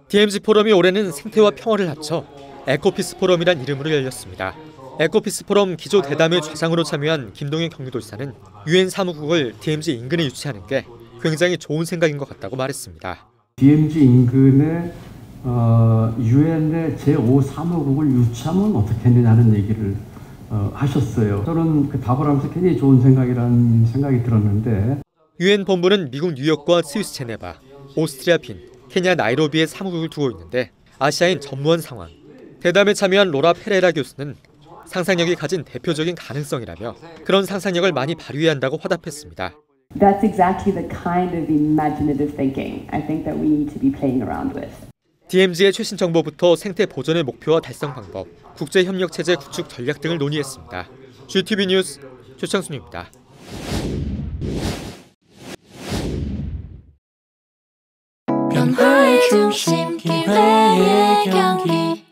DMZ 포럼이 올해는 생태와 평화를 합쳐 에코피스 포럼이란 이름으로 열렸습니다. 에코피스 포럼 기조 대담회 좌장으로 참여한 김동연 경기도지사는 UN 사무국을 DMZ 인근에 유치하는 게 굉장히 좋은 생각인 것 같다고 말했습니다. DMZ 인근에 UN의 제5 사무국을 유치하면 어떻겠느냐는 얘기를 하셨어요. 저는 그 답을 하면서 굉장히 좋은 생각이라는 생각이 들었는데, UN 본부는 미국 뉴욕과 스위스 제네바, 오스트리아 빈, 케냐 나이로비에 사무국을 두고 있는데 아시아인 전무한 상황. 대담에 참여한 로라 페레라 교수는 상상력이 가진 대표적인 가능성이라며 그런 상상력을 많이 발휘해야 한다고 화답했습니다. That's exactly the kind of imaginative thinking I think that we need to be playing around with. DMZ의 최신 정보부터 생태 보존의 목표와 달성 방법, 국제 협력 체제 구축 전략 등을 논의했습니다. GTV 뉴스 최창순입니다. 변화의 중심 기회의 경기